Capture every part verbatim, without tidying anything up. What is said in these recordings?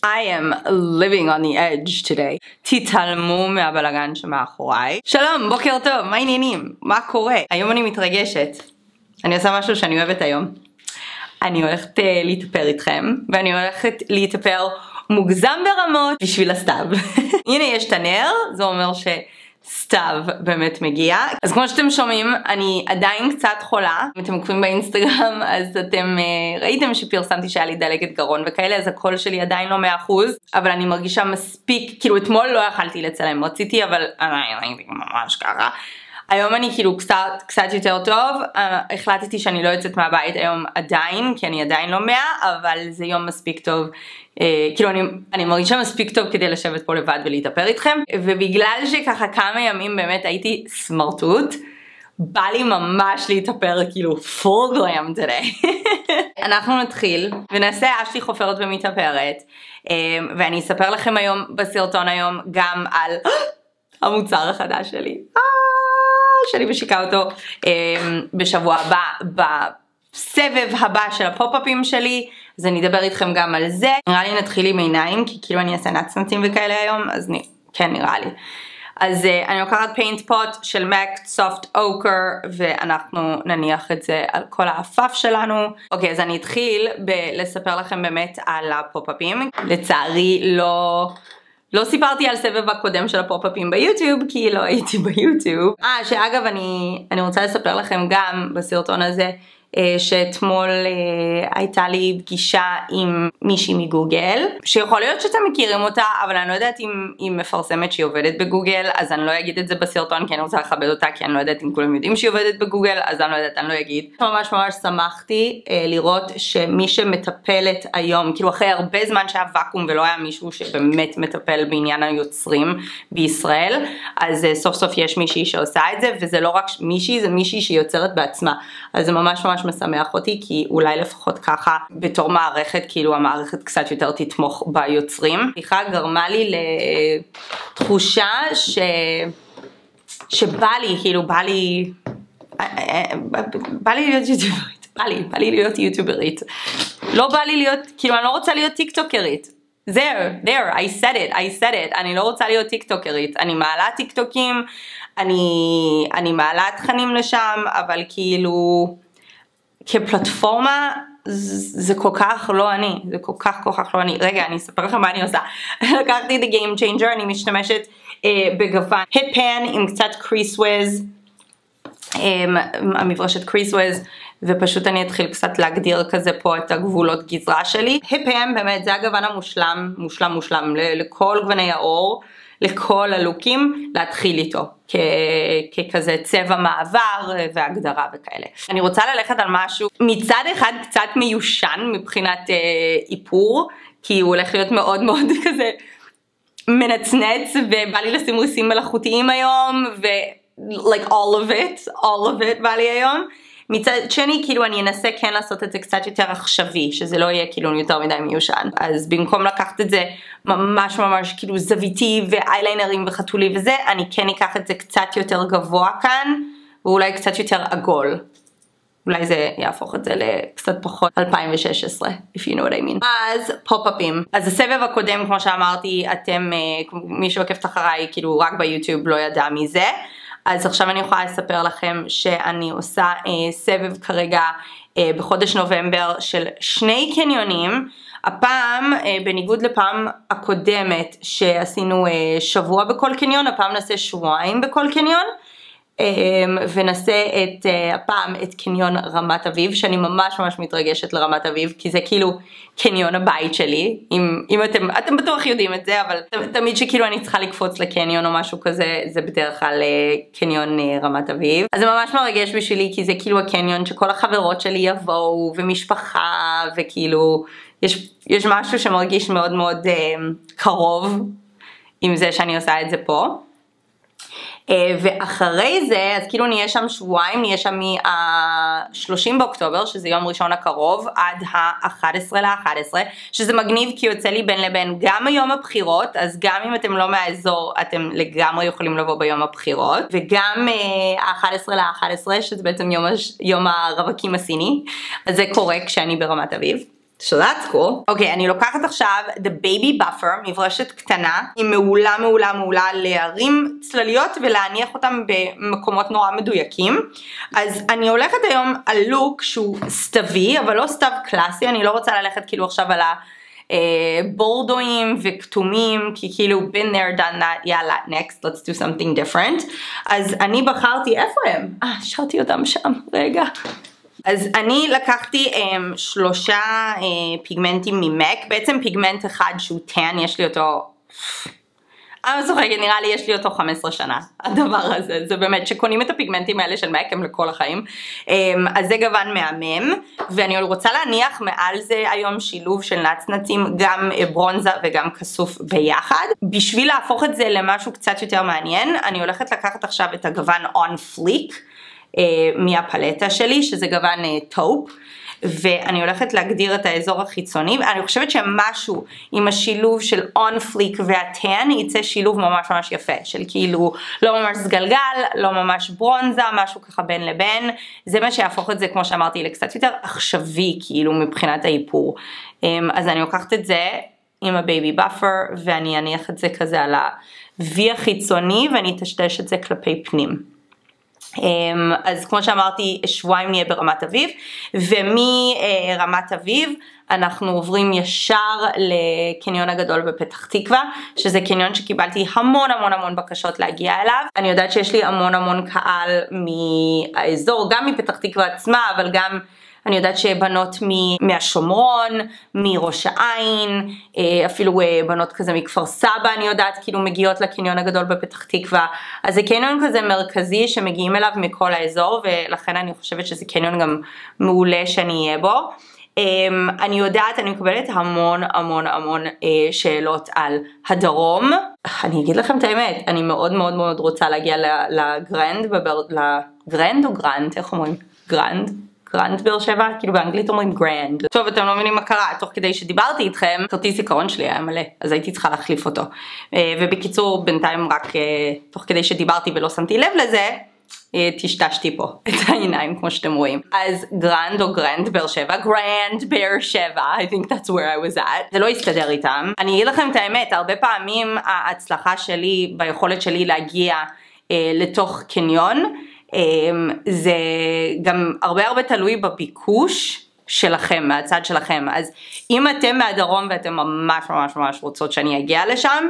I am living on the edge today. תתעלמו מהבלגן שמאחוריי. שלום, בוקר טוב, מה העניינים? מה קורה? היום אני מתרגשת. אני עושה משהו שאני אוהבת היום. אני הולכת uh, להתאפר איתכם, ואני הולכת להתאפר מוגזם ברמות בשביל הסתיו. הנה יש את הנר, זה אומר ש... סתיו באמת מגיע. אז כמו שאתם שומעים, אני עדיין קצת חולה. אם אתם עוקבים באינסטגרם, אז אתם uh, ראיתם שפרסמתי שהיה לי דלקת גרון וכאלה, אז הקול שלי עדיין לא מאה אחוז, אבל אני מרגישה מספיק, כאילו אתמול לא יכלתי לצלם, רציתי, אבל אני הייתי ממש ככה. היום אני כאילו קצת, קצת יותר טוב, uh, החלטתי שאני לא יוצאת מהבית היום עדיין, כי אני עדיין לא מאה, אבל זה יום מספיק טוב. Uh, כאילו אני, אני מרגישה מספיק טוב כדי לשבת פה לבד ולהתאפר איתכם, ובגלל שככה כמה ימים באמת הייתי סמרטוט, בא לי ממש להתאפר כאילו full glam today. אנחנו נתחיל ונעשה אשתי חופרת ומתאפרת, uh, ואני אספר לכם היום בסרטון היום גם על המוצר החדש שלי, uh, שאני משיקה אותו uh, בשבוע הבא, בסבב הבא של הפופ-אפים שלי, אז אני אדבר איתכם גם על זה. נראה לי נתחיל עם עיניים, כי כאילו אני אעשה נצנצים וכאלה היום, אז נ... כן נראה לי. אז uh, אני לוקחת פיינט פוט של מאק סופט אוקר, ואנחנו נניח את זה על כל האפף שלנו. אוקיי, אז אני אתחיל בלספר לכם באמת על הפופ-אפים. לצערי לא... לא סיפרתי על סבב הקודם של הפופ-אפים ביוטיוב, כי לא הייתי ביוטיוב. אה, שאגב אני, אני רוצה לספר לכם גם בסרטון הזה, שאתמול הייתה לי פגישה עם מישהי מגוגל, שיכול להיות שאתם מכירים אותה, אבל אני לא יודעת אם היא מפרסמת שהיא עובדת בגוגל, אז אני לא אגיד את זה בסרטון, כי אני רוצה לכבד אותה, כי אני לא יודעת אם כולם יודעים שהיא עובדת בגוגל, אז אני לא יודעת, אני לא אגיד. ממש ממש שמחתי לראות שמי שמטפלת היום, כאילו אחרי הרבה זמן שהיה ואקום ולא היה מישהו שבאמת מטפל בעניין היוצרים בישראל, אז סוף סוף יש מישהי שעושה את זה, וזה לא רק מישהי, זה מישהי שיוצרת בעצמה, אז זה ממש ממש משמח אותי, כי אולי לפחות ככה בתור מערכת, כאילו המערכת קצת יותר תתמוך ביוצרים. סליחה, גרמה לי לתחושה ש... שבא לי, כאילו בא לי בא לי להיות יוטיוברית, בא לי, בא לי להיות יוטיוברית. לא בא לי להיות, כאילו אני לא רוצה להיות טיקטוקרית. there, there, I said it, I said it. אני לא רוצה להיות טיקטוקרית. אני מעלה טיקטוקים, אני, אני מעלה תכנים לשם, אבל כאילו כפלטפורמה זה כל כך לא אני, זה כל כך כל כך לא אני. רגע, אני אספר לכם מה אני עושה. לקחתי את ה-Game Changer, אני משתמשת אה, בגוון היט פן עם קצת קריסוויז, אה, המברשת קריסוויז, ופשוט אני אתחיל קצת להגדיר כזה פה את הגבולות גזרה שלי. היט פן באמת זה הגוון המושלם, מושלם מושלם לכל גווני האור, לכל הלוקים, להתחיל איתו ככזה צבע מעבר והגדרה וכאלה. אני רוצה ללכת על משהו מצד אחד קצת מיושן מבחינת אה, איפור, כי הוא הולך להיות מאוד מאוד כזה מנצנץ, ובא לי לשים ריסים מלאכותיים היום, ו like all of it, all of it בא לי היום. מצד שני, כאילו אני אנסה כן לעשות את זה קצת יותר עכשווי, שזה לא יהיה כאילו יותר מדי מיושן. אז במקום לקחת את זה ממש ממש כאילו זוויתי ואייליינרים וחתולי וזה, אני כן אקח את זה קצת יותר גבוה כאן, ואולי קצת יותר עגול. אולי זה יהפוך את זה לקצת פחות אלפיים ושש עשרה, if you know what I mean. אז פופ-אפים. אז הסבב הקודם, כמו שאמרתי, אתם, מי שעוקבת אחריי, כאילו רק ביוטיוב לא ידע מזה. אז עכשיו אני יכולה לספר לכם שאני עושה אה, סבב כרגע אה, בחודש נובמבר של שני קניונים. הפעם, אה, בניגוד לפעם הקודמת שעשינו אה, שבוע בכל קניון, הפעם נעשה שבועיים בכל קניון. ונעשה את הפעם את קניון רמת אביב, שאני ממש ממש מתרגשת לרמת אביב, כי זה כאילו קניון הבית שלי. אם, אם אתם, אתם בטוח יודעים את זה, אבל תמיד שכאילו אני צריכה לקפוץ לקניון או משהו כזה, זה בדרך כלל קניון רמת אביב. אז זה ממש מרגש בשבילי, כי זה כאילו הקניון שכל החברות שלי יבואו, ומשפחה, וכאילו יש, יש משהו שמרגיש מאוד מאוד קרוב עם זה שאני עושה את זה פה. ואחרי זה, אז כאילו נהיה שם שבועיים, נהיה שם מה-שלושים באוקטובר, שזה יום ראשון הקרוב, עד ה-אחד עשר לאחד עשר, שזה מגניב כי יוצא לי בין לבין גם היום הבחירות, אז גם אם אתם לא מהאזור, אתם לגמרי יכולים לבוא ביום הבחירות, וגם ה-אחד עשר לאחד עשר, שזה בעצם יום, יום הרווקים הסיני, אז זה קורה כשאני ברמת אביב. So that's cool. אוקיי, okay, אני לוקחת עכשיו The Baby Buffer, מברשת קטנה, היא מעולה מעולה מעולה להרים צלליות ולהניח אותם במקומות נורא מדויקים. אז אני הולכת היום על לוק שהוא סתווי, אבל לא סתיו קלאסי, אני לא רוצה ללכת כאילו עכשיו על הבורדואים וכתומים, כי כאילו been there done that, יאללה, next, let's do something different. אז אני בחרתי, איפה הם? אה, השארתי אותם שם, רגע. אז אני לקחתי um, שלושה uh, פיגמנטים ממק, בעצם פיגמנט אחד שהוא טן, יש לי אותו, אני לא זוכרת, נראה לי יש לי אותו חמש עשרה שנה, הדבר הזה, זה באמת, שקונים את הפיגמנטים האלה של מק, הם לכל החיים, um, אז זה גוון מהמם, ואני רוצה להניח מעל זה היום שילוב של נצנצים, גם ברונזה וגם כסוף ביחד, בשביל להפוך את זה למשהו קצת יותר מעניין, אני הולכת לקחת עכשיו את הגוון On Fleek, Uh, מהפלטה שלי, שזה גוון טופ, uh, ואני הולכת להגדיר את האזור החיצוני, ואני חושבת שמשהו עם השילוב של On Fleek והטן, יצא שילוב ממש ממש יפה, של כאילו לא ממש סגלגל, לא ממש ברונזה, משהו ככה בין לבין, זה מה שיהפוך את זה, כמו שאמרתי, לקצת יותר עכשווי, כאילו מבחינת האיפור. Um, אז אני לוקחת את זה עם הבייבי באפר, ואני אניח את זה כזה על ה-V החיצוני, ואני אטשטש את זה כלפי פנים. אז כמו שאמרתי, שבועיים נהיה ברמת אביב, ומרמת אביב אנחנו עוברים ישר לקניון הגדול בפתח תקווה, שזה קניון שקיבלתי המון המון המון בקשות להגיע אליו. אני יודעת שיש לי המון המון קהל מהאזור, גם מפתח תקווה עצמה, אבל גם אני יודעת שבנות מהשומרון, מראש העין, אפילו בנות כזה מכפר סבא, אני יודעת, כאילו מגיעות לקניון הגדול בפתח תקווה. אז זה קניון כזה מרכזי שמגיעים אליו מכל האזור, ולכן אני חושבת שזה קניון גם מעולה שאני אהיה בו. אני יודעת, אני מקבלת המון המון המון שאלות על הדרום. אני אגיד לכם את האמת, אני מאוד מאוד מאוד רוצה להגיע לגרנד, לגרנד או גרנד, איך אומרים? גרנד? גרנד באר שבע, כאילו באנגלית אומרים גרנד. טוב, אתם לא מבינים מה קרה, תוך כדי שדיברתי איתכם, כרטיס זיכרון שלי היה מלא, אז הייתי צריכה להחליף אותו. ובקיצור, בינתיים רק תוך כדי שדיברתי ולא שמתי לב לזה, תשטשתי פה את העיניים, כמו שאתם רואים. אז גרנד או גרנד באר שבע, גרנד באר שבע, I think that's where I was at. זה לא יסתדר איתם. אני אגיד לכם את האמת, הרבה פעמים ההצלחה שלי, ביכולת שלי להגיע לתוך קניון, זה גם הרבה הרבה תלוי בביקוש שלכם, מהצד שלכם. אז אם אתם מהדרום ואתם ממש ממש ממש רוצות שאני אגיע לשם,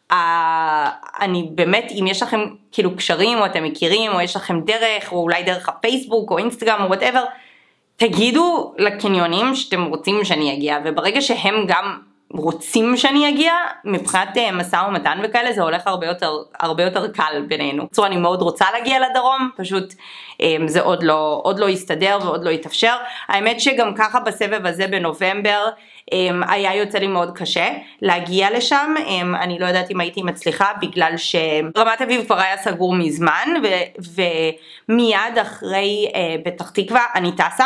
אני באמת, אם יש לכם כאילו קשרים או אתם מכירים או יש לכם דרך, או אולי דרך הפייסבוק או אינסטגרם או whatever, תגידו לקניונים שאתם רוצים שאני אגיע, וברגע שהם גם רוצים שאני אגיע, מבחינת מסע ומתן וכאלה, זה הולך הרבה יותר, הרבה יותר קל בינינו. בצורה, אני מאוד רוצה להגיע לדרום, פשוט זה עוד לא, עוד לא יסתדר ועוד לא יתאפשר. האמת שגם ככה בסבב הזה בנובמבר, היה יוצא לי מאוד קשה להגיע לשם, אני לא יודעת אם הייתי מצליחה, בגלל שרמת אביב כבר היה סגור מזמן, ומיד אחרי פתח תקווה אני טסה,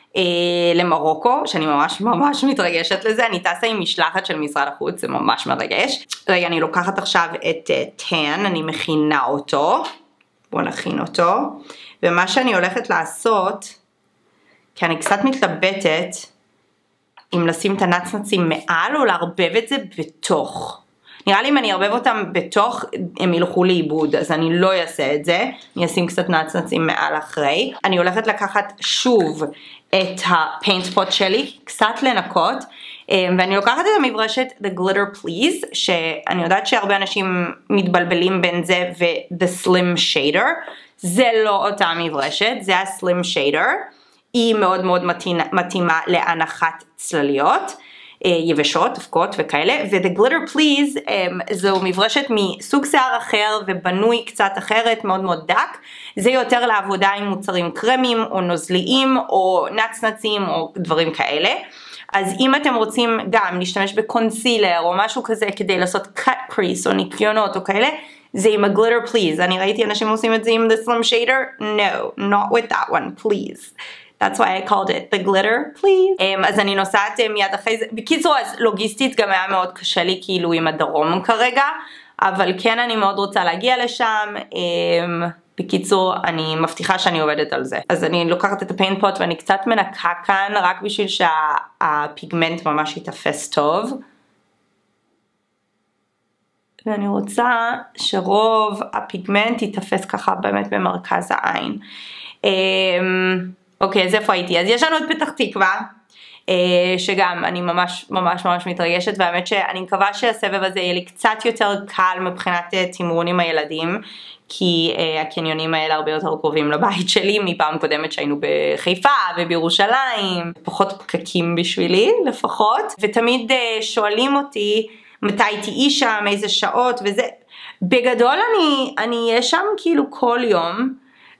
למרוקו, שאני ממש ממש מתרגשת לזה. אני טסה עם משלחת של משרד החוץ, זה ממש מרגש. רגע, אני לוקחת עכשיו את טן, אני מכינה אותו, בואו נכין אותו, ומה שאני הולכת לעשות, כי אני קצת מתלבטת, אם לשים את הנצנצים מעל או לערבב את זה בתוך. נראה לי אם אני אערבב אותם בתוך, הם ילכו לאיבוד, אז אני לא אעשה את זה. אני אשים קצת נצנצים מעל אחרי. אני הולכת לקחת שוב את הפיינט ספוט שלי, קצת לנקות, ואני לוקחת את המברשת The Glitter Please, שאני יודעת שהרבה אנשים מתבלבלים בין זה ו-The Slim Shader. זה לא אותה מברשת, זה ה-Slim Shader. היא מאוד מאוד מתאימה להנחת צלליות. יבשות, אבקות וכאלה, ו-The Glitter Please um, זו מברשת מסוג שיער אחר ובנוי קצת אחרת, מאוד מאוד דק. זה יותר לעבודה עם מוצרים קרמים או נוזליים או נצנצים או דברים כאלה. אז אם אתם רוצים גם להשתמש בקונסילר או משהו כזה כדי לעשות cut crease או ניקיונות או כאלה, זה עם ה-Glitter Please. אני ראיתי אנשים עושים את זה עם The Slim Shader, no, not with that one, please. That's why I called it the glitter, please. Um, אז אני נוסעת מיד אחרי זה. בקיצור, אז לוגיסטית גם היה מאוד קשה לי כאילו עם הדרום כרגע, אבל כן אני מאוד רוצה להגיע לשם. Um, בקיצור, אני מבטיחה שאני עובדת על זה. אז אני לוקחת את הפיינט פוט ואני קצת מנקה כאן, רק בשביל שהפיגמנט ממש יתאפס טוב. ואני רוצה שרוב הפיגמנט יתאפס ככה באמת במרכז העין. אוקיי, אז איפה הייתי? אז יש לנו את פתח תקווה, שגם אני ממש ממש ממש מתרגשת, והאמת שאני מקווה שהסבב הזה יהיה לי קצת יותר קל מבחינת תמרון עם הילדים, כי הקניונים האלה הרבה יותר קרובים לבית שלי מפעם קודמת שהיינו בחיפה ובירושלים, פחות פקקים בשבילי לפחות, ותמיד שואלים אותי מתי תהיי שם, איזה שעות וזה. בגדול אני אני אהיה שם כאילו כל יום,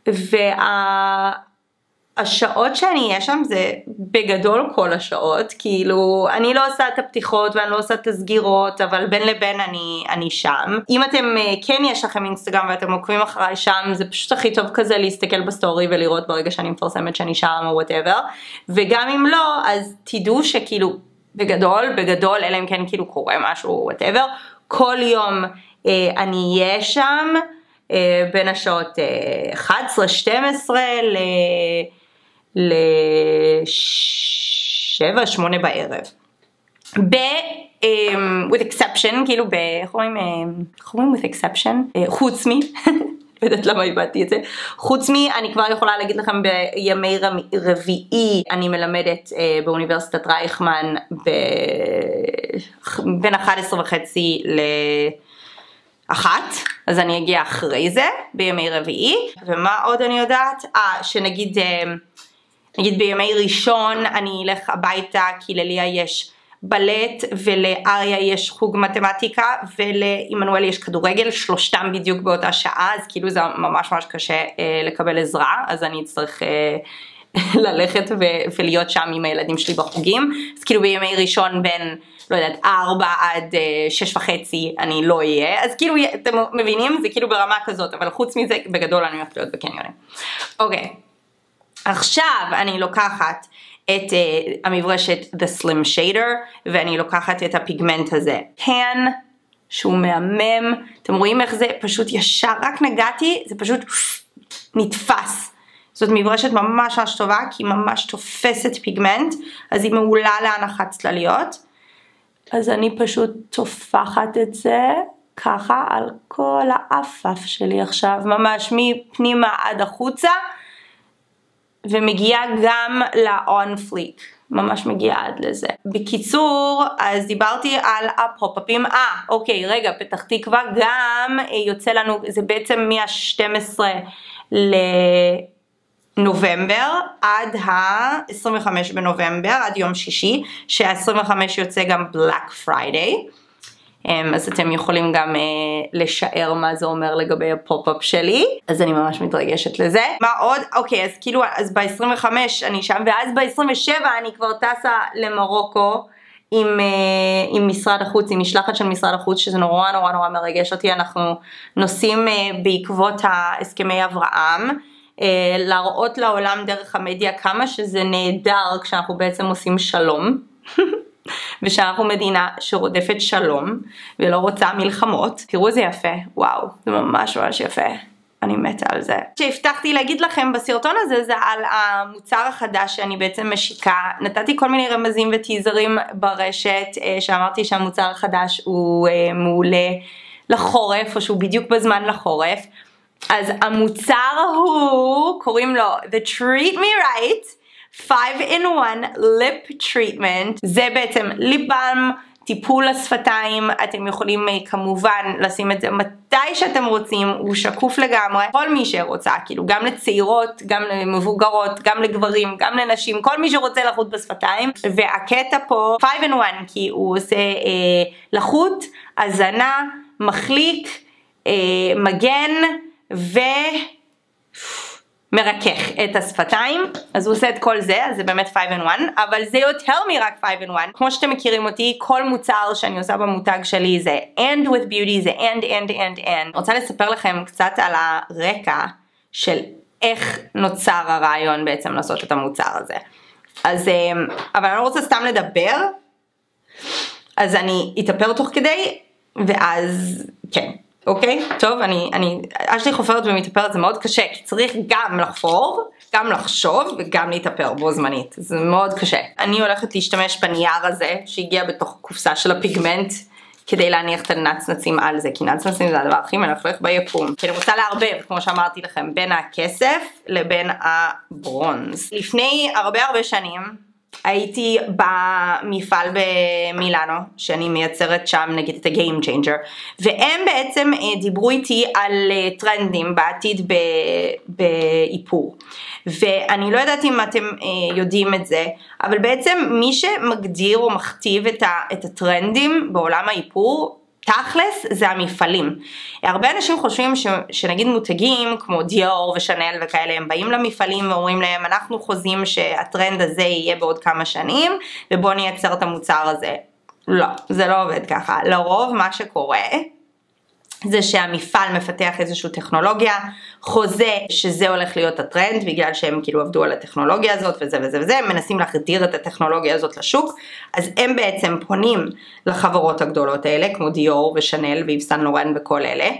והשעות שאני אהיה שם זה בגדול כל השעות, כאילו אני לא עושה את הפתיחות ואני לא עושה את הסגירות, אבל בין לבין אני אני שם. אם אתם כן יש לכם אינסטגרם ואתם עוקבים אחריי שם, זה פשוט הכי טוב כזה להסתכל בסטורי ולראות ברגע שאני מפרסמת שאני שם או whatever, וגם אם לא אז תדעו שכאילו בגדול, בגדול, אלא אם כן כאילו קורה משהו, whatever, כל יום אה, אני אהיה שם, אה, בין השעות אה, אחת עשרה שתים עשרה ל... ל-שבע שמונה בערב. ב... Um, with exception, כאילו ב... איך אומרים? איך אומרים with exception? Uh, חוץ מי. לא יודעת למה איבדתי את זה. חוץ מי, אני כבר יכולה להגיד לכם בימי רביעי, אני מלמדת אה, באוניברסיטת רייכמן ב... בין אחת עשרה וחצי לאחת, אז אני אגיע אחרי זה, בימי רביעי. ומה עוד אני יודעת? אה, שנגיד, אה, נגיד בימי ראשון אני אלך הביתה, כי לליה יש בלט ולאריה יש חוג מתמטיקה ולאימנואל יש כדורגל, שלושתם בדיוק באותה שעה, אז כאילו זה ממש ממש קשה אה, לקבל עזרה, אז אני אצטרך אה, ללכת ו- ולהיות שם עם הילדים שלי בחוגים. אז כאילו בימי ראשון בין לא יודעת ארבע עד אה, שש וחצי אני לא אהיה, אז כאילו אתם מבינים זה כאילו ברמה כזאת, אבל חוץ מזה בגדול אני הולכת להיות בקניונים. אוקיי, עכשיו אני לוקחת את uh, המברשת The Slim Shader, ואני לוקחת את הפיגמנט הזה. פן, שהוא מהמם, אתם רואים איך זה פשוט ישר, רק נגעתי, זה פשוט נתפס. זאת מברשת ממש ממש טובה, כי היא ממש תופסת פיגמנט, אז היא מעולה להנחת צלליות. אז אני פשוט תופחת את זה, ככה, על כל האפף שלי עכשיו, ממש מפנימה עד החוצה, ומגיעה גם ל-on fleek, ממש מגיעה עד לזה. בקיצור, אז דיברתי על הפופ-אפים, אה, אוקיי, רגע, פתח תקווה גם יוצא לנו, זה בעצם מה-שנים עשר לנובמבר, עד ה-עשרים וחמישה בנובמבר, עד יום שישי, שה-עשרים וחמישה יוצא גם Black Friday, אז אתם יכולים גם אה, לשער מה זה אומר לגבי הפופ-אפ שלי, אז אני ממש מתרגשת לזה. מה עוד? אוקיי, אז כאילו, אז ב-עשרים וחמש אני שם, ואז ב-עשרים ושבע אני כבר טסה למרוקו עם, אה, עם משרד החוץ, עם משלחת של משרד החוץ, שזה נורא נורא נורא מרגש אותי. אנחנו נוסעים אה, בעקבות ההסכמי אברהם, אה, להראות לעולם דרך המדיה כמה שזה נהדר כשאנחנו בעצם עושים שלום. ושאנחנו מדינה שרודפת שלום ולא רוצה מלחמות. תראו איזה יפה, וואו, זה ממש ממש יפה, אני מתה על זה. שהבטחתי להגיד לכם בסרטון הזה זה על המוצר החדש שאני בעצם משיקה. נתתי כל מיני רמזים וטיזרים ברשת שאמרתי שהמוצר החדש הוא מעולה לחורף, או שהוא בדיוק בזמן לחורף. אז המוצר הוא, קוראים לו The Treat Me Right five in one lip treatment. זה בעצם ליפ באלם, טיפול לשפתיים. אתם יכולים כמובן לשים את זה מתי שאתם רוצים, הוא שקוף לגמרי, כל מי שרוצה, כאילו גם לצעירות, גם למבוגרות, גם לגברים, גם לנשים, כל מי שרוצה לחוט בשפתיים. והקטע פה five in one, כי הוא עושה אה, לחוט, הזנה, מחליק, אה, מגן ו... מרכך את השפתיים, אז הוא עושה את כל זה, אז זה באמת five in one, אבל זה יותר מרק five in one, כמו שאתם מכירים אותי, כל מוצר שאני עושה במותג שלי זה and with beauty, זה and and and and. אני רוצה לספר לכם קצת על הרקע של איך נוצר הרעיון בעצם לעשות את המוצר הזה. אז, אבל אני לא רוצה סתם לדבר, אז אני אתאפר תוך כדי, ואז כן. אוקיי? טוב, אני, אני, אשלי חופרת ומתאפרת, זה מאוד קשה, כי צריך גם לחפור, גם לחשוב וגם להתאפר בו זמנית, זה מאוד קשה. אני הולכת להשתמש בנייר הזה, שהגיע בתוך קופסה של הפיגמנט, כדי להניח את הנצנצים על זה, כי נצנצים זה הדבר הכי מלכלך ביקום. כי אני רוצה לערבב, כמו שאמרתי לכם, בין הכסף לבין הברונז. לפני הרבה הרבה שנים, הייתי במפעל במילאנו, שאני מייצרת שם נגיד את ה-Game Changer, והם בעצם דיברו איתי על טרנדים בעתיד באיפור. ואני לא יודעת אם אתם יודעים את זה, אבל בעצם מי שמגדיר או מכתיב את הטרנדים בעולם האיפור, תכלס זה המפעלים. הרבה אנשים חושבים ש, שנגיד מותגים כמו דיור ושנל וכאלה, הם באים למפעלים ואומרים להם, אנחנו חוזים שהטרנד הזה יהיה בעוד כמה שנים, ובוא נייצר את המוצר הזה. לא, זה לא עובד ככה. לרוב מה שקורה, זה שהמפעל מפתח איזושהי טכנולוגיה, חוזה שזה הולך להיות הטרנד, בגלל שהם כאילו עבדו על הטכנולוגיה הזאת וזה וזה וזה, הם מנסים להחדיר את הטכנולוגיה הזאת לשוק, אז הם בעצם פונים לחברות הגדולות האלה, כמו דיור ושנל ואיב סן לורן וכל אלה,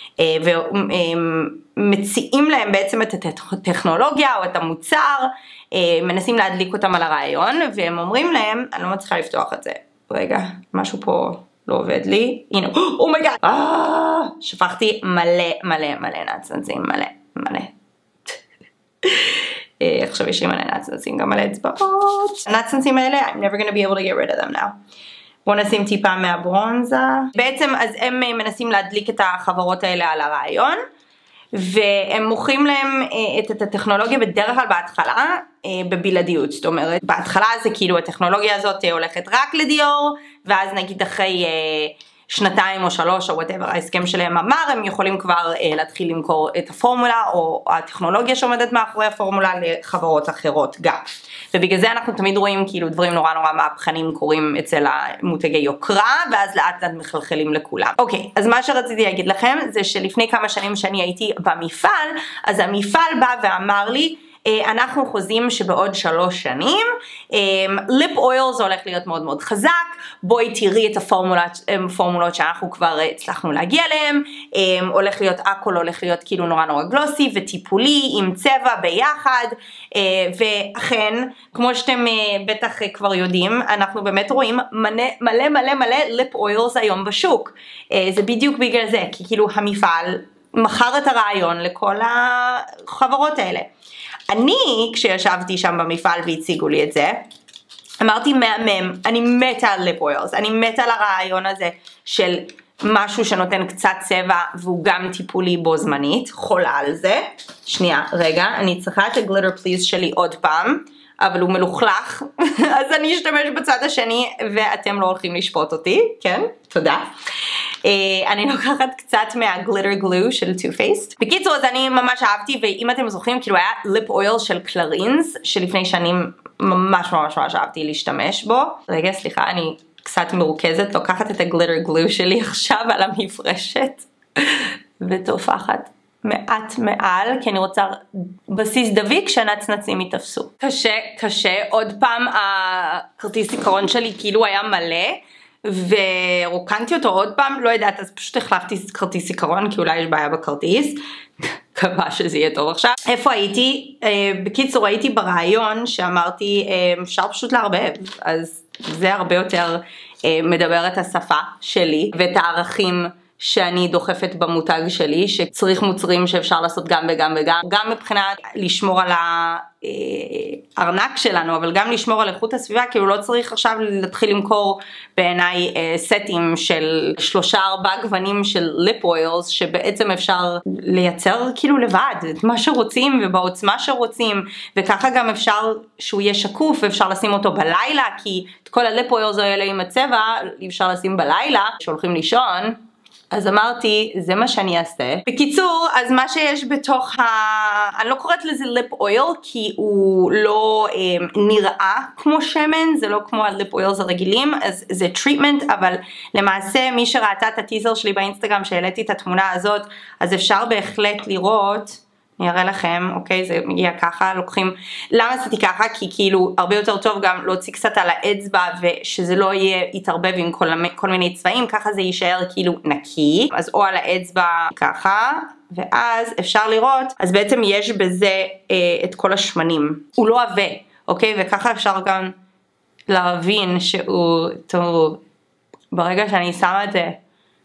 ומציעים להם בעצם את הטכנולוגיה או את המוצר, מנסים להדליק אותם על הרעיון, והם אומרים להם, אני לא מצליחה לפתוח את זה, רגע, משהו פה לא עובד לי, הנה, אומייגאד, אה, שפכתי מלא מלא מלא נצנצים, מלא מלא. עכשיו יש לי מלא נצנצים, גם מלא אצבעות. הנצנצים האלה, I'm never gonna be able to get rid of them now. בואו נשים טיפה מהברונזה. בעצם אז הם מנסים להדליק את החברות האלה על הרעיון, והם מוכרים להם את, את הטכנולוגיה בדרך כלל בהתחלה בבלעדיות, זאת אומרת בהתחלה זה כאילו הטכנולוגיה הזאת הולכת רק לדיור, ואז נגיד אחרי שנתיים או שלוש או whatever ההסכם שלהם אמר, הם יכולים כבר להתחיל למכור את הפורמולה או הטכנולוגיה שעומדת מאחורי הפורמולה לחברות אחרות גם. ובגלל זה אנחנו תמיד רואים כאילו דברים נורא נורא מהפכנים קורים אצל המותגי יוקרה, ואז לאט לאט מחלחלים לכולם. אוקיי, אז מה שרציתי להגיד לכם זה שלפני כמה שנים שאני הייתי במפעל, אז המפעל בא ואמר לי, אנחנו חוזים שבעוד שלוש שנים, ליפ אויל זה הולך להיות מאוד מאוד חזק, בואי תראי את הפורמולות שאנחנו כבר הצלחנו להגיע אליהם, הולך להיות הכל הולך להיות כאילו נורא נורא גלוסי וטיפולי עם צבע ביחד, ואכן, כמו שאתם בטח כבר יודעים, אנחנו באמת רואים מלא מלא מלא ליפ אוילס היום בשוק, זה בדיוק בגלל זה, כי כאילו המפעל מכר את הרעיון לכל החברות האלה. אני, כשישבתי שם במפעל והציגו לי את זה, אמרתי מהמם, אני מתה על ליפ אוילס, אני מתה על הרעיון הזה של משהו שנותן קצת צבע והוא גם טיפולי בו זמנית, חולה על זה. שנייה, רגע, אני צריכה את הגליטר פליז שלי עוד פעם, אבל הוא מלוכלך, אז אני אשתמש בצד השני ואתם לא הולכים לשפוט אותי, כן? תודה. אני לוקחת קצת מהגליטר גלו של טו פייסט. בקיצור, אז אני ממש אהבתי, ואם אתם זוכרים, כאילו היה ליפ אויל של קלרינס, שלפני שנים ממש ממש ממש אהבתי להשתמש בו. רגע, סליחה, אני קצת מרוכזת, לוקחת את הגליטר גלו שלי עכשיו על המפרשת, ותופחת מעט מעל, כי אני רוצה בסיס דביק שהנצנצים יתפסו. קשה, קשה, עוד פעם הכרטיס זיכרון שלי כאילו היה מלא, ורוקנתי אותו עוד פעם, לא יודעת, אז פשוט החלפתי כרטיס זיכרון, כי אולי יש בעיה בכרטיס, מקווה שזה יהיה טוב עכשיו. איפה הייתי? בקיצור, הייתי ברעיון שאמרתי, אפשר פשוט לערבב, אז זה הרבה יותר מדבר את השפה שלי, ואת הערכים שאני דוחפת במותג שלי, שצריך מוצרים שאפשר לעשות גם וגם וגם, גם מבחינת לשמור על הארנק שלנו, אבל גם לשמור על איכות הסביבה, כאילו לא צריך עכשיו להתחיל למכור בעיניי סטים של שלושה ארבע גוונים של ליפ אוילס, שבעצם אפשר לייצר כאילו לבד את מה שרוצים ובעוצמה שרוצים, וככה גם אפשר שהוא יהיה שקוף ואפשר לשים אותו בלילה, כי את כל הליפ אוילס האלה עם הצבע אפשר לשים בלילה שהולכים לישון. אז אמרתי, זה מה שאני אעשה. בקיצור, אז מה שיש בתוך ה... אני לא קוראת לזה ליפ אויל, כי הוא לא אה, נראה כמו שמן, זה לא כמו הליפ אוילס הרגילים, אז זה טריטמנט, אבל למעשה מי שראתה את הטיזר שלי באינסטגרם, שהעליתי את התמונה הזאת, אז אפשר בהחלט לראות אני אראה לכם, אוקיי, זה מגיע ככה, לוקחים, למה עשיתי ככה? כי כאילו הרבה יותר טוב גם להוציא קצת על האצבע ושזה לא יהיה יתערבב עם כל, כל מיני צבעים, ככה זה יישאר כאילו נקי, אז או על האצבע ככה, ואז אפשר לראות, אז בעצם יש בזה אה, את כל השמנים, הוא לא עבה, אוקיי, וככה אפשר גם להבין שהוא טוב, ברגע שאני שמה את זה,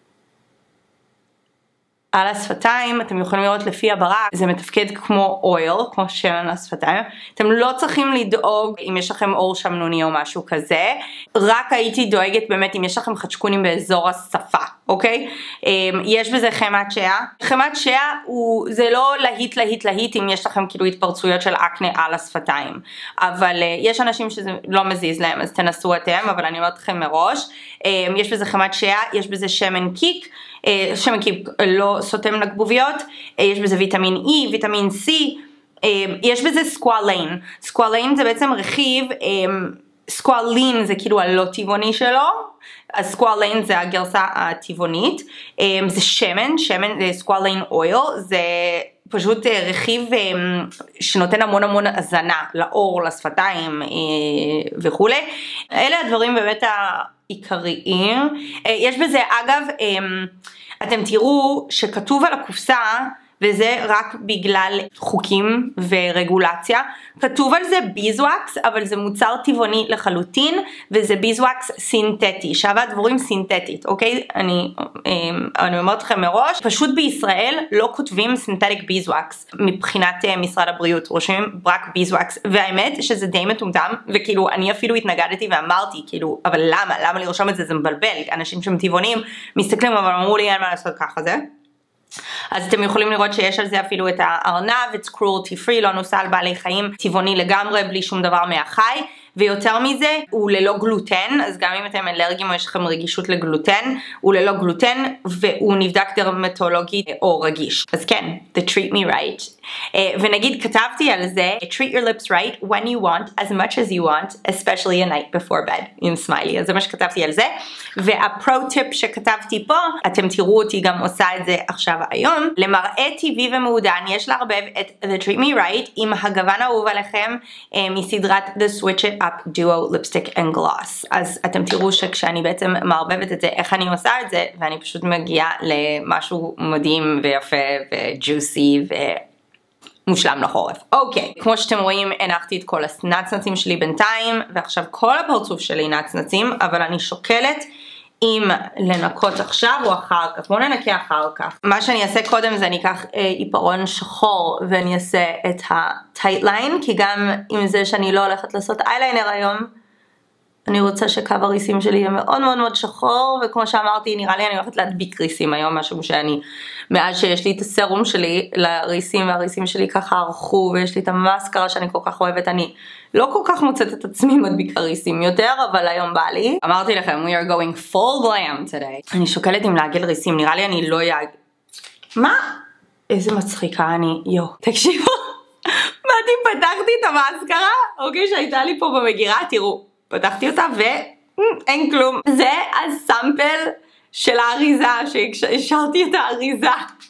על השפתיים, אתם יכולים לראות לפי הברק, זה מתפקד כמו אויל, כמו שמן על השפתיים. אתם לא צריכים לדאוג אם יש לכם אור שמנוני או משהו כזה, רק הייתי דואגת באמת אם יש לכם חדשקונים באזור השפה, אוקיי? יש בזה חמת שעה. חמת שעה הוא, זה לא להיט להיט להיט אם יש לכם כאילו התפרצויות של אקנה על השפתיים, אבל יש אנשים שזה לא מזיז להם, אז תנסו אתם, אבל אני אומרת לכם מראש. יש בזה חמת שעה, יש בזה שמן קיק, שמן קיק לא סותם לגבוביות, יש בזה ויטמין E, ויטמין C, יש בזה סקואלין. סקואלין זה בעצם רכיב, סקואלין זה כאילו הלא טבעוני שלו, אז סקואלין זה הגרסה הטבעונית, זה שמן, שמן סקואלין אויל, זה פשוט רכיב שנותן המון המון הזנה לאור, לשפתיים וכו'. אלה הדברים באמת העיקריים. יש בזה אגב, אתם תראו שכתוב על הקופסה, וזה רק בגלל חוקים ורגולציה, כתוב על זה ביזווקס, אבל זה מוצר טבעוני לחלוטין, וזה ביזווקס סינתטי, שווה דבורים סינתטית, אוקיי? אני, אני אומרת לכם מראש, פשוט בישראל לא כותבים סינתטיק ביזווקס, מבחינת משרד הבריאות, רושמים רק ביזווקס, והאמת שזה די מטומטם, וכאילו אני אפילו התנגדתי ואמרתי, כאילו, אבל למה? למה לרשום את זה? זה מבלבל, אנשים שהם טבעונים מסתכלים, אבל אמרו לי אין מה לעשות ככה זה. אז אתם יכולים לראות שיש על זה אפילו את הארנב, it's cruelty free, לא נוסע על בעלי חיים, טבעוני לגמרי, בלי שום דבר מהחי, ויותר מזה, הוא ללא גלוטן, אז גם אם אתם אלרגיים או יש לכם רגישות לגלוטן, הוא ללא גלוטן, והוא נבדק דרמטולוגית או רגיש. אז כן, the treat me right. Uh, ונגיד כתבתי על זה, treat your lips right when you want, as much as you want, especially a night before bed, עם סמיילי, אז זה מה שכתבתי על זה. והפרו-טיפ שכתבתי פה, אתם תראו אותי גם עושה את זה עכשיו היום, למראה טבעי ומעודן, יש לערבב את the treat me right, עם הגוון האהוב עליכם, uh, מסדרת the switch it up duo lipstick and gloss. אז אתם תראו שכשאני בעצם מערבבת את זה, איך אני עושה את זה, ואני פשוט מגיעה למשהו מדהים ויפה וג'וסי ו... מושלם לחורף. אוקיי, כמו שאתם רואים, הנחתי את כל הנצנצים שלי בינתיים, ועכשיו כל הפרצוף שלי נצנצים, אבל אני שוקלת אם לנקות עכשיו או אחר כך. בואו ננקה אחר כך. מה שאני אעשה קודם זה אני אקח אה, עיפרון שחור, ואני אעשה את הטייט ליין, כי גם עם זה שאני לא הולכת לעשות אייליינר היום, אני רוצה שקו הריסים שלי יהיה מאוד מאוד מאוד שחור, וכמו שאמרתי, נראה לי אני הולכת להדביק ריסים היום, משהו שאני, מאז שיש לי את הסרום שלי לריסים, והריסים שלי ככה ערכו, ויש לי את המאסקרה שאני כל כך אוהבת, אני לא כל כך מוצאת את עצמי מדביקה ריסים יותר, אבל היום בא לי. אמרתי לכם, we are going full glam today. אני שוקלת עם לעגל ריסים, נראה לי אני לא יעג... מה? איזה מצחיקה אני, יו, תקשיבו, באתי פתחתי את המאסקרה, אוקיי, שהייתה לי פה במגירה, תראו. פתחתי אותה ואין כלום. זה הסמפל של האריזה, שהשארתי את האריזה.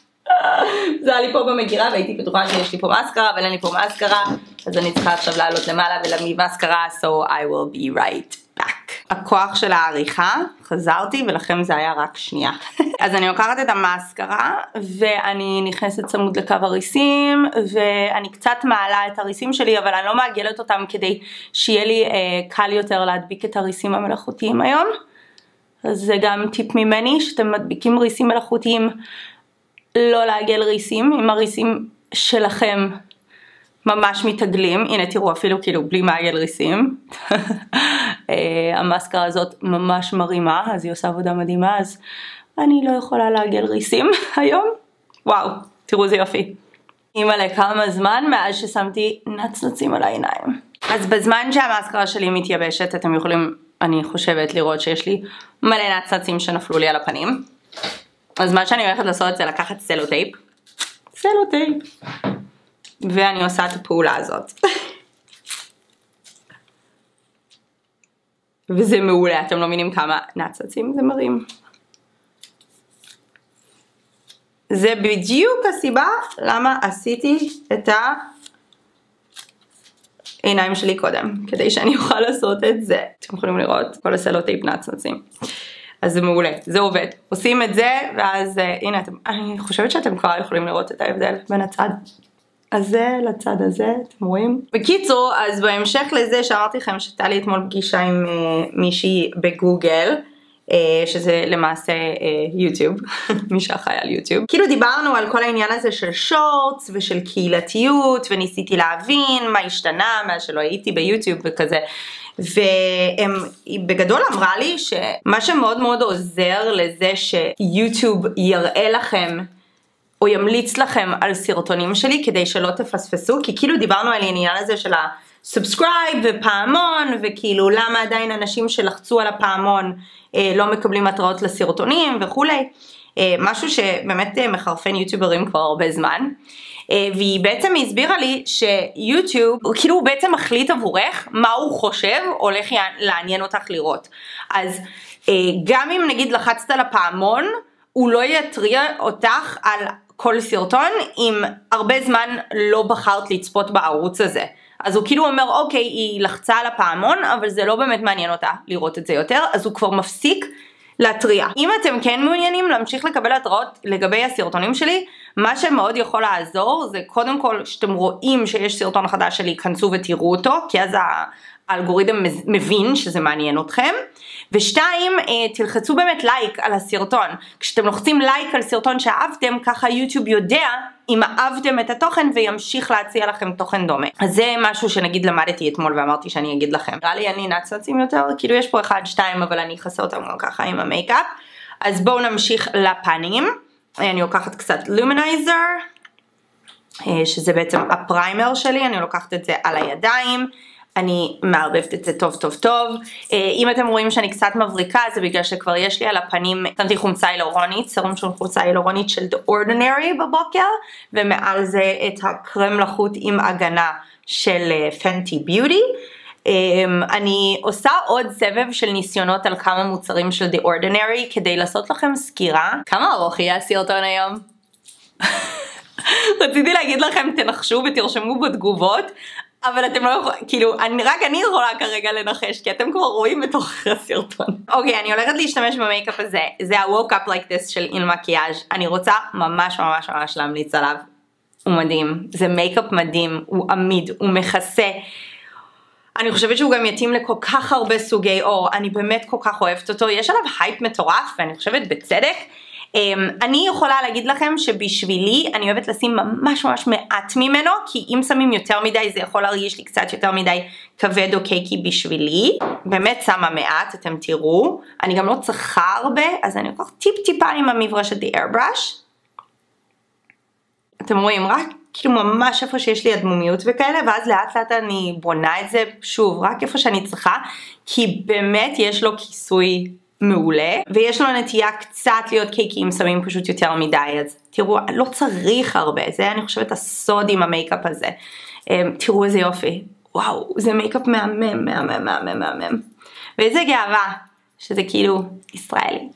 זה היה לי פה במגירה והייתי בטוחה שיש לי פה מאסקרה, אבל אין לי פה מאסקרה, אז אני צריכה עכשיו לעלות למעלה ולהביא מאסקרה, so I will be right back. הכוח של העריכה, חזרתי ולכם זה היה רק שנייה. אז אני לוקחת את המאסקרה ואני נכנסת צמוד לקו הריסים, ואני קצת מעלה את הריסים שלי, אבל אני לא מעגלת אותם כדי שיהיה לי אה, קל יותר להדביק את הריסים המלאכותיים היום. אז זה גם טיפ ממני, שאתם מדביקים ריסים מלאכותיים, לא לעגל ריסים, אם הריסים שלכם ממש מתעגלים. הנה תראו, אפילו כאילו בלי מעגל ריסים. המאסקרה הזאת ממש מרימה, אז היא עושה עבודה מדהימה, אז אני לא יכולה לעגל ריסים היום. וואו, תראו זה יופי. אימא'לה, כמה זמן מאז ששמתי נצנצים על העיניים. אז בזמן שהמאסקרה שלי מתייבשת, אתם יכולים, אני חושבת, לראות שיש לי מלא נצנצים שנפלו לי על הפנים. אז מה שאני הולכת לעשות זה לקחת סלוטייפ. סלוטייפ. ואני עושה את הפעולה הזאת. וזה מעולה, אתם לא מבינים כמה נצנצים זה מרים. זה בדיוק הסיבה למה עשיתי את העיניים שלי קודם, כדי שאני אוכל לעשות את זה. אתם יכולים לראות כל הסלוטייפ נצנצים. אז זה מעולה, זה עובד. עושים את זה, ואז הנה, אתם, אני חושבת שאתם כבר יכולים לראות את ההבדל בין הצד הזה לצד הזה, אתם רואים? בקיצור, אז בהמשך לזה שאמרתי לכם שהייתה לי אתמול פגישה עם uh, מישהי בגוגל, uh, שזה למעשה uh, יוטיוב, מי שאחראי על יוטיוב. כאילו דיברנו על כל העניין הזה של שורטס ושל קהילתיות, וניסיתי להבין מה השתנה מאז שלא הייתי ביוטיוב וכזה. והיא בגדול אמרה לי שמה שמאוד מאוד עוזר לזה שיוטיוב יראה לכם או ימליץ לכם על סרטונים שלי כדי שלא תפספסו, כי כאילו דיברנו על העניין הזה של הסובסקרייב ופעמון, וכאילו למה עדיין אנשים שלחצו על הפעמון אה, לא מקבלים התראות לסרטונים וכולי, אה, משהו שבאמת מחרפן יוטיוברים כבר הרבה זמן. והיא בעצם הסבירה לי שיוטיוב, כאילו הוא בעצם מחליט עבורך מה הוא חושב הולך לעניין אותך לראות. אז גם אם נגיד לחצת על הפעמון, הוא לא יתריע אותך על כל סרטון אם הרבה זמן לא בחרת לצפות בערוץ הזה. אז הוא כאילו אומר, אוקיי, היא לחצה על הפעמון, אבל זה לא באמת מעניין אותה לראות את זה יותר, אז הוא כבר מפסיק להטריע. אם אתם כן מעוניינים להמשיך לקבל התראות לגבי הסרטונים שלי, מה שמאוד יכול לעזור זה קודם כל שאתם רואים שיש סרטון חדש שלי, כנסו ותראו אותו, כי אז האלגוריתם מבין שזה מעניין אתכם. ושתיים, תלחצו באמת לייק על הסרטון. כשאתם לוחצים לייק על סרטון שאהבתם, ככה יוטיוב יודע אם אהבתם את התוכן וימשיך להציע לכם תוכן דומה. אז זה משהו שנגיד למדתי אתמול ואמרתי שאני אגיד לכם. נראה לי אני נצנצים יותר, כאילו יש פה אחד, שתיים, אבל אני אכסה אותם גם ככה עם המייקאפ. אז בואו נמשיך לפנים. אני לוקחת קצת לומנייזר, שזה בעצם הפריימר שלי, אני לוקחת את זה על הידיים. אני מערבבת את זה טוב טוב טוב. אם אתם רואים שאני קצת מבריקה, זה בגלל שכבר יש לי על הפנים, שמתי חומצה הילורונית, סרום של חומצה הילורונית של The Ordinary בבוקר, ומעל זה את הקרם לחוט עם הגנה של Fenty Beauty. אני עושה עוד סבב של ניסיונות על כמה מוצרים של The Ordinary, כדי לעשות לכם סקירה. כמה ארוך יהיה הסרטון היום? רציתי להגיד לכם, תנחשו ותרשמו בתגובות, אבל אתם לא יכולים, כאילו, אני, רק אני יכולה כרגע לנחש, כי אתם כבר רואים בתוך הסרטון. אוקיי, אני הולכת להשתמש במייקאפ הזה, זה ה-Woke Up Like This של איל מקיאז'. אני רוצה ממש ממש ממש להמליץ עליו. הוא מדהים, זה מייקאפ מדהים, הוא עמיד, הוא מכסה. אני חושבת שהוא גם יתאים לכל כך הרבה סוגי אור, אני באמת כל כך אוהבת אותו, יש עליו הייפ מטורף, ואני חושבת בצדק. אני יכולה להגיד לכם שבשבילי אני אוהבת לשים ממש ממש מעט ממנו, כי אם שמים יותר מדי זה יכול להרגיש לי קצת יותר מדי כבד או קייקי בשבילי. באמת שמה מעט, אתם תראו. אני גם לא צריכה הרבה, אז אני לוקחת טיפ טיפה עם המברשת The Airbrush. אתם רואים, רק כאילו ממש איפה שיש לי הדמומיות וכאלה, ואז לאט לאט אני בונה את זה שוב, רק איפה שאני צריכה, כי באמת יש לו כיסוי מעולה, ויש לו נטייה קצת להיות קייקי אם שמים פשוט יותר מדי, אז תראו, לא צריך הרבה, זה אני חושבת הסוד עם המייקאפ הזה. תראו איזה יופי, וואו, זה מייקאפ מהמם, מהמם, מהמם, מהמם. ואיזה גאווה, שזה כאילו ישראלי.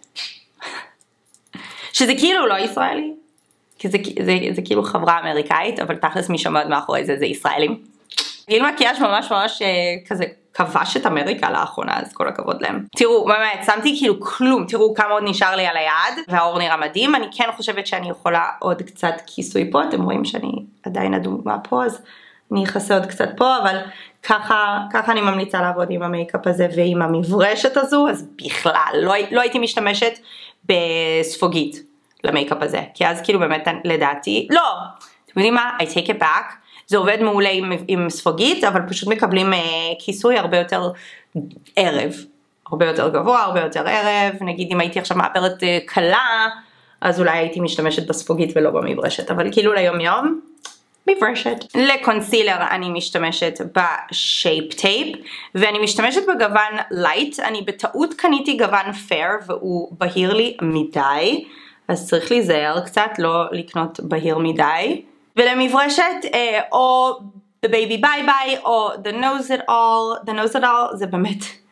שזה כאילו לא ישראלי, כי זה, זה, זה כאילו חברה אמריקאית, אבל תכלס מי שעומד מאחורי זה, זה ישראלים. איל מקיאז' ממש ממש כזה כבש את אמריקה לאחרונה, אז כל הכבוד להם. תראו, באמת, שמתי כאילו כלום, תראו כמה עוד נשאר לי על היד, והאור נראה מדהים. אני כן חושבת שאני יכולה עוד קצת כיסוי פה, אתם רואים שאני עדיין אדומה פה, אז אני אכסה עוד קצת פה, אבל ככה, ככה אני ממליצה לעבוד עם המייקאפ הזה ועם המברשת הזו, אז בכלל, לא, לא הייתי משתמשת בספוגית למייקאפ הזה, כי אז כאילו באמת לדעתי, לא, אתם יודעים מה? I take it back. זה עובד מעולה עם, עם ספוגית, אבל פשוט מקבלים uh, כיסוי הרבה יותר ערב. הרבה יותר גבוה, הרבה יותר ערב. נגיד אם הייתי עכשיו מאפרת uh, קלה, אז אולי הייתי משתמשת בספוגית ולא במברשת. אבל כאילו ליום יום, מברשת. לקונסילר אני משתמשת בשייפ טייפ, ואני משתמשת בגוון לייט. אני בטעות קניתי גוון פייר, והוא בהיר לי מדי. אז צריך להיזהר קצת, לא לקנות בהיר מדי. ולמברשת, אה, או The Baby Bye Bye, או The Nose It All, The Nose It All, זה באמת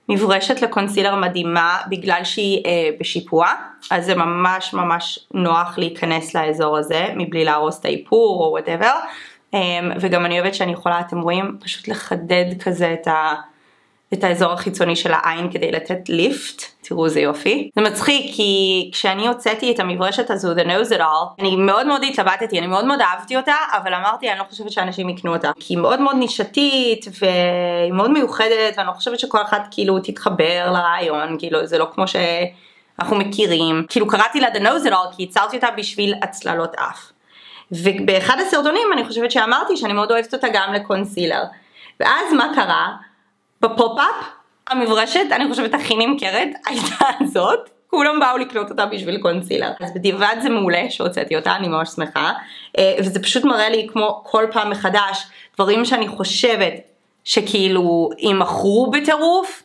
מברשת לקונסילר מדהימה בגלל שהיא אה, בשיפוע, אז זה ממש ממש נוח להיכנס לאזור הזה מבלי להרוס את האיפור או whatever, אה, וגם אני אוהבת שאני יכולה, אתם רואים, פשוט לחדד כזה את ה... את האזור החיצוני של העין כדי לתת ליפט, תראו זה יופי. זה מצחיק כי כשאני הוצאתי את המברשת הזו, The Knows It All, אני מאוד מאוד התלבטתי, אני מאוד מאוד אהבתי אותה, אבל אמרתי אני לא חושבת שאנשים יקנו אותה, כי היא מאוד מאוד נישתית, והיא מאוד מיוחדת, ואני לא חושבת שכל אחד כאילו תתחבר לרעיון, כאילו זה לא כמו שאנחנו מכירים, כאילו קראתי לה The Knows It All, כי ייצרתי אותה בשביל הצללות אף. ובאחד הסרטונים אני חושבת שאמרתי שאני מאוד אוהבת אותה גם לקונסילר, ואז מה קרה? בפופ-אפ, המברשת, אני חושבת הכי נמכרת, הייתה זאת, כולם באו לקנות אותה בשביל קונסילר. אז בדיעבד זה מעולה שהוצאתי אותה, אני ממש שמחה, וזה פשוט מראה לי כמו כל פעם מחדש, דברים שאני חושבת שכאילו ימכרו בטירוף,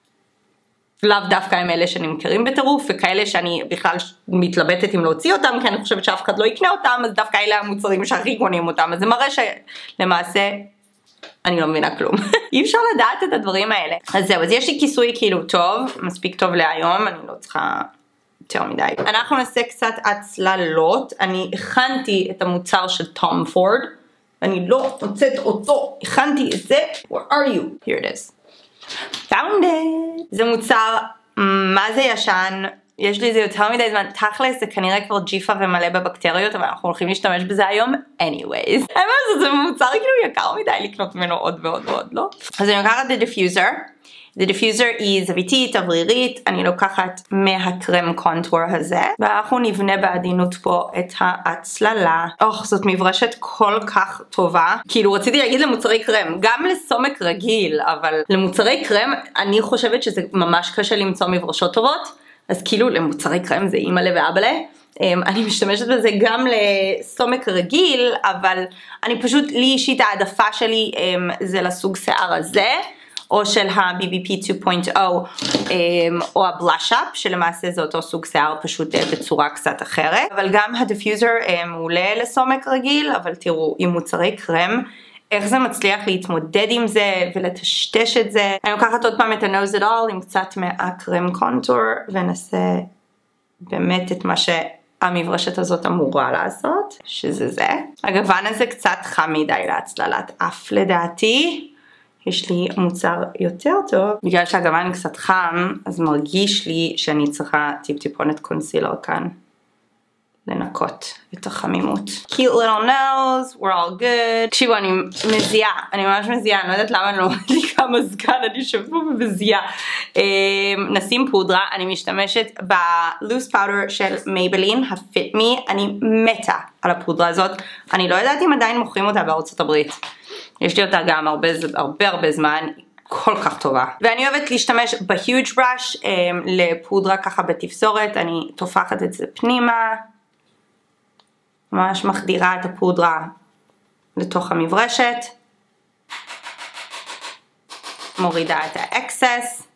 לאו דווקא הם אלה שנמכרים בטירוף, וכאלה שאני בכלל מתלבטת אם להוציא אותם, כי אני חושבת שאף אחד לא יקנה אותם, אז דווקא אלה המוצרים שהכי קונים אותם, אז זה מראה שלמעשה... אני לא מבינה כלום. אי אפשר לדעת את הדברים האלה. אז זהו, אז יש לי כיסוי כאילו טוב, מספיק טוב להיום, אני לא צריכה יותר מדי. אנחנו נעשה קצת הצללות, אני הכנתי את המוצר של טום פורד, אני לא מוצאת אותו, הכנתי את זה, where are you? Here it is. found it. זה מוצר, מה זה ישן? יש לי זה יותר מדי זמן, תכלס זה כנראה כבר ג'יפה ומלא בבקטריות, אבל אנחנו הולכים להשתמש בזה היום anyways. האמת זה מוצר כאילו יקר מדי לקנות ממנו עוד ועוד ועוד, לא? אז אני לוקחת את הדיפיוזר, The diffuser היא זוויתית, אוורירית, אני לוקחת מהקרם קונטור הזה, ואנחנו נבנה בעדינות פה את ההצללה. אוח, זאת מברשת כל כך טובה, כאילו רציתי להגיד למוצרי קרם, גם לסומק רגיל, אבל למוצרי קרם אני חושבת שזה ממש קשה למצוא מברשות טובות, אז כאילו למוצרי קרם זה אימא'לה ואבא'לה, אני משתמשת בזה גם לסומק רגיל, אבל אני פשוט, לי אישית העדפה שלי זה לסוג שיער הזה, או של ה-בי בי פי שתיים נקודה אפס, או הבלאש-אפ, שלמעשה זה אותו סוג שיער פשוט בצורה קצת אחרת, אבל גם הדיפיוזר מעולה לסומק רגיל, אבל תראו, עם מוצרי קרם, איך זה מצליח להתמודד עם זה ולטשטש את זה. אני לוקחת עוד פעם את ה-Knows It All עם קצת מהקרם קונטור ונעשה באמת את מה שהמברשת הזאת אמורה לעשות, שזה זה. הגוון הזה קצת חם מדי להצללת אף לדעתי. יש לי מוצר יותר טוב. בגלל שהגוון קצת חם, אז מרגיש לי שאני צריכה טיפ טיפונת קונסילר כאן. לנקות את החמימות. Cute little nose, we're all good. תקשיבו, אני מזיעה, אני ממש מזיעה, אני לא יודעת למה אני לא מדליקה מזגן, אני שוב ומזיעה. נשים פודרה, אני משתמשת ב-loose powder של מייבלין, ה-Fit Me, אני מתה על הפודרה הזאת, אני לא יודעת אם עדיין מוכרים אותה בארצות הברית. יש לי אותה גם הרבה הרבה הרבה זמן, כל כך טובה. ואני אוהבת להשתמש ב-Huge Brush לפודרה ככה בתפזורת, אני תופחת את זה פנימה, ממש מחדירה את הפודרה לתוך המברשת, מורידה את האקסס,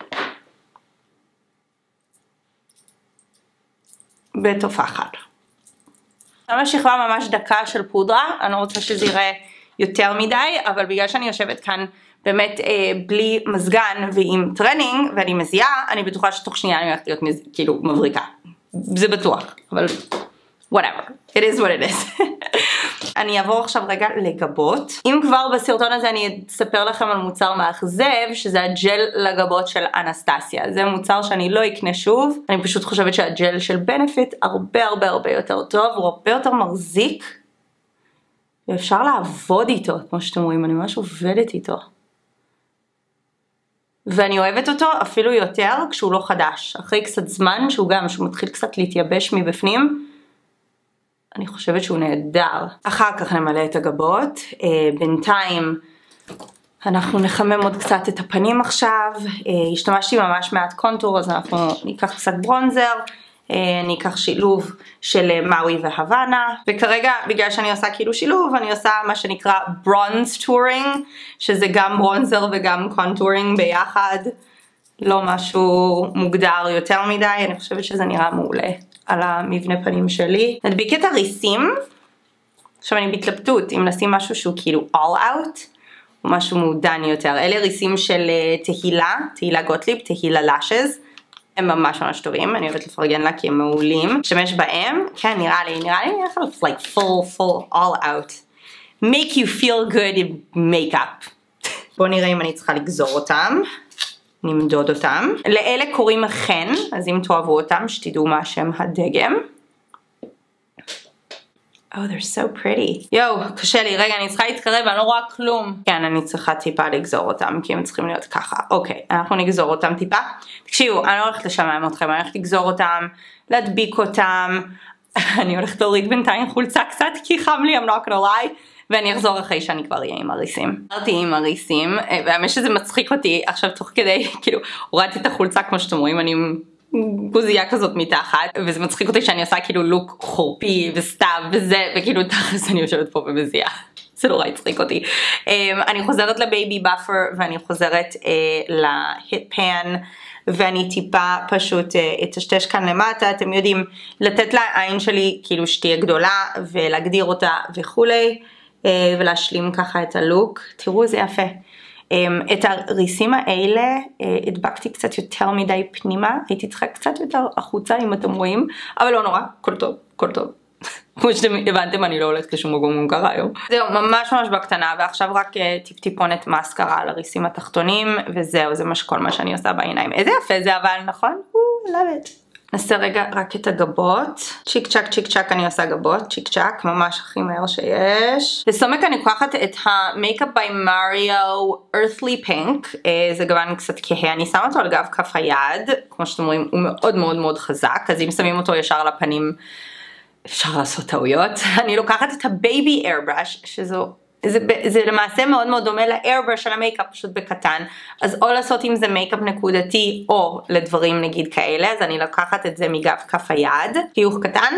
בתופחת. ממש שכבה ממש דקה של פודרה, אני לא רוצה שזה יראה יותר מדי, אבל בגלל שאני יושבת כאן באמת אה, בלי מזגן ועם טרנינג ואני מזיעה, אני בטוחה שתוך שנייה אני הולכת להיות מז... כאילו מבריקה. זה בטוח, אבל whatever, it is what it is. אני אעבור עכשיו רגע לגבות. אם כבר בסרטון הזה אני אספר לכם על מוצר מאכזב, שזה הג'ל לגבות של אנסטסיה. זה מוצר שאני לא אקנה שוב, אני פשוט חושבת שהג'ל של בנפיט הרבה הרבה הרבה יותר טוב, הוא הרבה יותר מחזיק, ואפשר לעבוד איתו, כמו שאתם רואים, אני ממש עובדת איתו. ואני אוהבת אותו אפילו יותר כשהוא לא חדש. אחרי קצת זמן, שהוא גם, שהוא מתחיל קצת להתייבש מבפנים, אני חושבת שהוא נהדר. אחר כך נמלא את הגבות. בינתיים אנחנו נחמם עוד קצת את הפנים עכשיו. השתמשתי ממש מעט קונטור, אז אנחנו ניקח קצת ברונזר. אני אקח שילוב של מאוי והוואנה, וכרגע בגלל שאני עושה כאילו שילוב, אני עושה מה שנקרא ברונז טורינג, שזה גם ברונזר וגם קונטורינג ביחד, לא משהו מוגדר יותר מדי, אני חושבת שזה נראה מעולה על המבנה פנים שלי. נדביק את הריסים, עכשיו אני בהתלבטות אם נשים משהו שהוא כאילו all out, משהו מעודן יותר. אלה ריסים של תהילה, תהילה גוטליב, תהילה לאשז. הם ממש ממש טובים, אני אוהבת לפרגן לה כי הם מעולים. משתמש בהם, כן נראה לי, נראה לי נראה לי like full full all out. make you feel good in makeup. בואו נראה אם אני צריכה לגזור אותם. נמדוד אותם. לאלה קוראים חן, אז אם תאהבו אותם, שתדעו מה שם הדגם. Oh, they're so pretty. יואו, קשה לי, רגע, אני צריכה להתקרב, אני לא רואה כלום. כן, אני צריכה טיפה לגזור אותם, כי הם צריכים להיות ככה. אוקיי, אנחנו נגזור אותם טיפה. תקשיבו, אני לא הולכת לשמם אתכם, אני הולכת לגזור אותם, להדביק אותם. אני הולכת להוריד בינתיים חולצה קצת, כי חם לי, I'm not gonna lie. ואני אחזור אחרי שאני כבר אהיה עם הריסים. הראיתי עם הריסים, והאמת שזה מצחיק אותי, עכשיו תוך כדי, כאילו, הורדתי את החולצה כמו שאתם רואים, אני עם גוזייה כזאת מתחת, וזה מצחיק אותי שאני עושה כאילו לוק חורפי וסתיו וזה, וכאילו תחת אני יושבת פה במזיעה. זה נורא הצחיק אותי. אני חוזרת לבייבי באפר, ואני חוזרת להיט פן, ואני טיפה פשוט אטשטש כאן למטה, אתם יודעים, לתת לעין שלי כאילו שתהיה גדולה, ולהגדיר אותה וכולי. ולהשלים ככה את הלוק. תראו זה יפה. את הריסים האלה הדבקתי קצת יותר מדי פנימה, הייתי צריכה קצת יותר החוצה אם אתם רואים, אבל לא נורא, כל טוב, כל טוב. כמו שאתם הבנתם, אני לא הולכת לשום מקום קרה היום. זהו, ממש ממש בקטנה, ועכשיו רק טיפ טיפונת מסקרה על הריסים התחתונים, וזהו, זה מש, כל מה שאני עושה בעיניים. איזה יפה זה אבל, נכון? או, love it. נעשה רגע רק את הגבות, צ'יק צ'ק צ'יק צ'ק אני עושה גבות, צ'יק צ'ק, ממש הכי מהר שיש. לסומק אני לוקחת את המייקאפ ביי מריו earthly pink, זה גוון קצת כהה, אני שמה אותו על גב כף היד, כמו שאתם רואים הוא מאוד מאוד מאוד חזק, אז אם שמים אותו ישר לפנים אפשר לעשות טעויות. אני לוקחת את הבייבי איירבראש, שזו זה, זה למעשה מאוד מאוד דומה לאיירבראש של המייקאפ, פשוט בקטן, אז או לעשות עם זה מייקאפ נקודתי או לדברים נגיד כאלה, אז אני לקחת את זה מגב כף היד, חיוך קטן,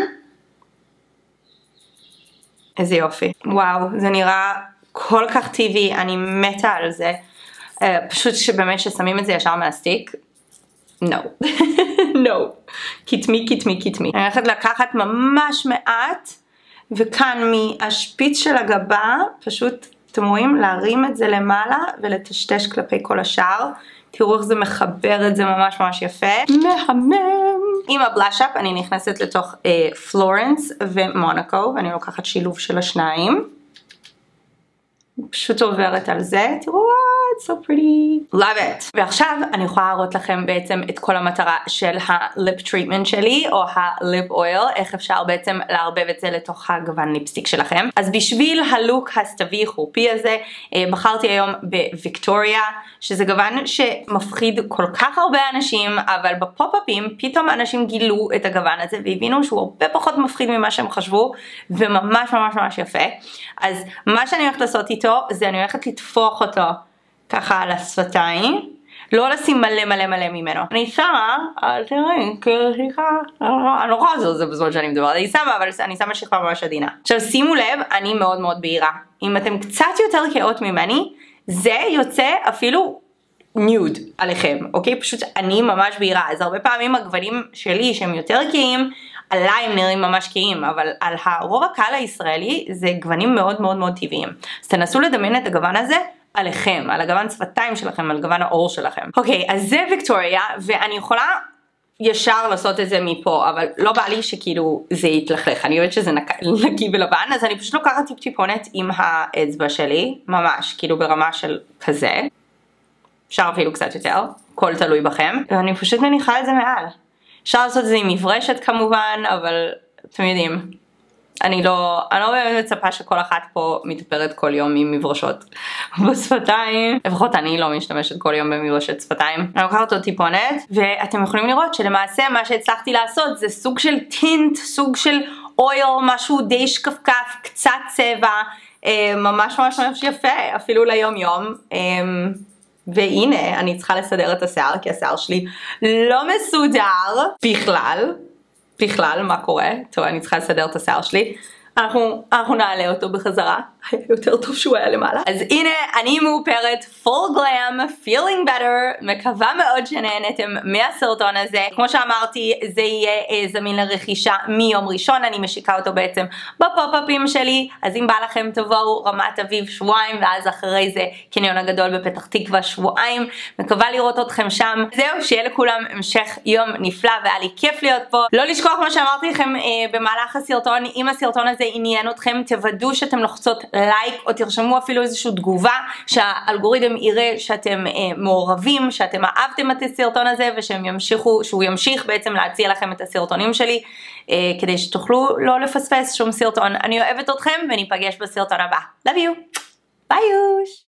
איזה יופי, וואו זה נראה כל כך טבעי, אני מתה על זה, uh, פשוט שבאמת ששמים את זה ישר מהסטיק, no, no, כתמי כתמי כתמי, אני הולכת לקחת ממש מעט, וכאן מהשפיץ של הגבה, פשוט, אתם רואים, להרים את זה למעלה ולטשטש כלפי כל השאר. תראו איך זה מחבר את זה ממש ממש יפה. מהמם. עם הבלאש-אפ אני נכנסת לתוך אה, פלורנס ומונקו, ואני לוקחת שילוב של השניים. פשוט עוברת על זה, תראו, it's so pretty. Love it. ועכשיו אני יכולה להראות לכם בעצם את כל המטרה של הליפ טריטמנט שלי, או הליפ אויל, איך אפשר בעצם לערבב את זה לתוך הגוון ליפסטיק שלכם. אז בשביל הלוק הסתווי חורפי הזה, בחרתי היום בוויקטוריה, שזה גוון שמפחיד כל כך הרבה אנשים, אבל בפופ-אפים פתאום אנשים גילו את הגוון הזה, והבינו שהוא הרבה פחות מפחיד ממה שהם חשבו, וממש ממש ממש יפה. אז מה שאני הולכת לעשות איתו, זה אני הולכת לתפוח אותו ככה על השפתיים, לא לשים מלא מלא מלא ממנו. אני שמה, אל תראי, שכחה, אני לא יכולה לעשות את זה בזמן שאני מדברת, אני שמה, אבל אני שמה שכבה ממש עדינה. עכשיו שימו לב, אני מאוד מאוד בהירה. אם אתם קצת יותר כאות ממני, זה יוצא אפילו ניוד עליכם, אוקיי? פשוט אני ממש בהירה, אז הרבה פעמים הגוונים שלי שהם יותר כהים, עליי הם נראים ממש כהים, אבל על הרוב הקהל הישראלי זה גוונים מאוד מאוד מאוד טבעיים. אז תנסו לדמיין את הגוון הזה עליכם, על הגוון שפתיים שלכם, על גוון האור שלכם. אוקיי, אז זה ויקטוריה, ואני יכולה ישר לעשות את זה מפה, אבל לא בא לי שכאילו זה יתלכלך, אני יודעת שזה נקי ולבן, אז אני פשוט לוקחת טיפ טיפונת עם האצבע שלי, ממש, כאילו ברמה של כזה, אפשר אפילו קצת יותר, הכל תלוי בכם, ואני פשוט מניחה את זה מעל. אפשר לעשות את זה עם מברשת כמובן, אבל אתם יודעים, אני לא, אני לא באמת מצפה שכל אחת פה מתאפרת כל יום עם מברשות בשפתיים. לפחות אני לא משתמשת כל יום במברשת שפתיים. אני לוקחת אותו טיפונת, ואתם יכולים לראות שלמעשה מה שהצלחתי לעשות זה סוג של טינט, סוג של אויל, משהו די שקפקף, קצת צבע, ממש ממש ממש יפה, אפילו ליום יום. והנה, אני צריכה לסדר את השיער, כי השיער שלי לא מסודר בכלל. בכלל, מה קורה? טוב, אני צריכה לסדר את השיער שלי. אנחנו, אנחנו נעלה אותו בחזרה. היה יותר טוב שהוא היה למעלה. אז הנה, אני מאופרת, full glam, feeling better, מקווה מאוד שנהנתם מהסרטון הזה. כמו שאמרתי, זה יהיה זמין לרכישה מיום ראשון, אני משיקה אותו בעצם בפופ-אפים שלי, אז אם בא לכם תבואו רמת אביב שבועיים, ואז אחרי זה קניון הגדול בפתח תקווה שבועיים. מקווה לראות אתכם שם. זהו, שיהיה לכולם המשך יום נפלא, והיה לי כיף להיות פה. לא לשכוח מה שאמרתי לכם אה, במהלך הסרטון, אם הסרטון הזה עניין אתכם, תוודאו שאתם לוחצות לייק, או תרשמו אפילו איזושהי תגובה, שהאלגוריתם יראה שאתם אה, מעורבים, שאתם אהבתם את הסרטון הזה, ושהם ימשיכו, שהוא ימשיך בעצם להציע לכם את הסרטונים שלי, אה, כדי שתוכלו לא לפספס שום סרטון. אני אוהבת אתכם, וניפגש בסרטון הבא. Love you! ביי יוש!